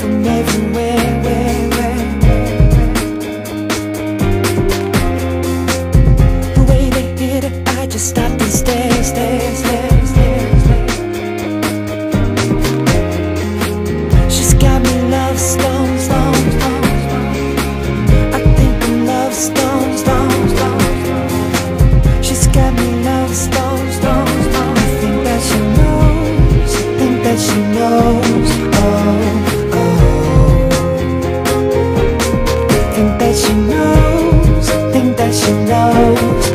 from everywhere. The way they did it, I just stopped and stared. She's got me love stones. I think I'm love stones. She's got me love stones. I think that she knows. Think that she knows. Think that she knows. Think that she knows.